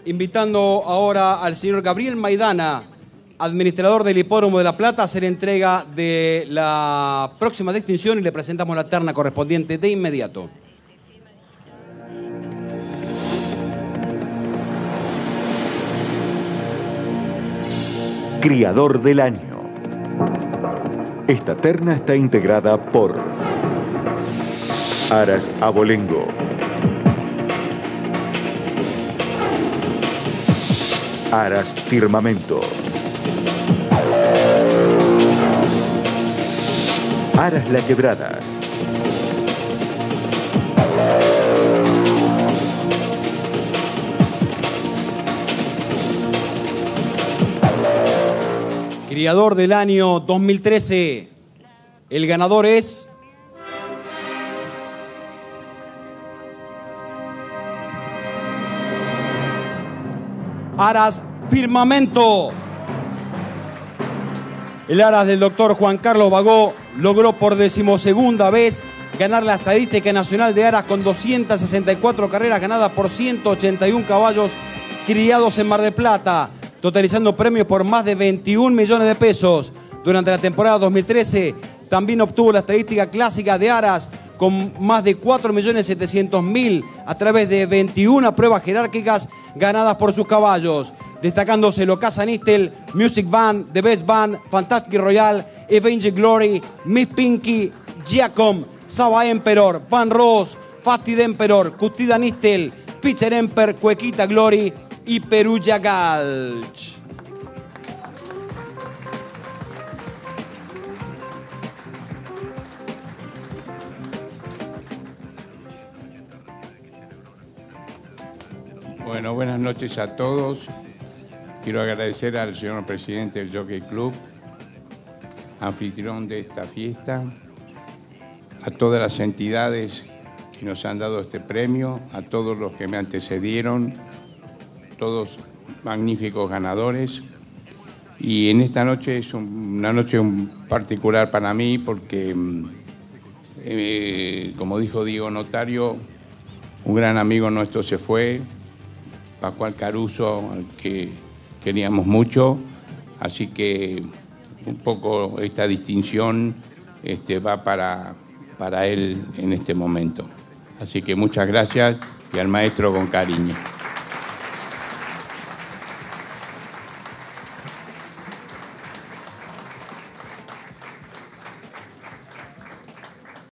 Invitando ahora al señor Gabriel Maidana, administrador del Hipódromo de La Plata, a hacer entrega de la próxima distinción y le presentamos la terna correspondiente de inmediato. Criador del Año. Esta terna está integrada por Aras Abolengo, Aras Firmamento, Aras La Quebrada, Criador del año 2013. El ganador es Aras Firmamento. El Aras del doctor Juan Carlos Bagó logró por 12ª vez ganar la estadística nacional de Aras con 264 carreras ganadas por 181 caballos criados en Mar del Plata, totalizando premios por más de 21 millones de pesos. Durante la temporada 2013 también obtuvo la estadística clásica de Aras con más de 4.700.000 a través de 21 pruebas jerárquicas ganadas por sus caballos, destacándose Locasa Nistel, Music Band, The Best Band, Fantastic Royal, Avenger Glory, Miss Pinky, Giacom, Saba Emperor, Van Ross, Fastid Emperor, Custida Nistel, Pitcher Emperor, Cuequita Glory y Perugia Gulch. Bueno, buenas noches a todos. Quiero agradecer al señor presidente del Jockey Club, anfitrión de esta fiesta, a todas las entidades que nos han dado este premio, a todos los que me antecedieron, todos magníficos ganadores. Y en esta noche es una noche particular para mí porque, como dijo Diego Notario, un gran amigo nuestro se fue, Pascual Caruso, al que queríamos mucho, así que un poco esta distinción va para él en este momento. Así que muchas gracias y al maestro con cariño.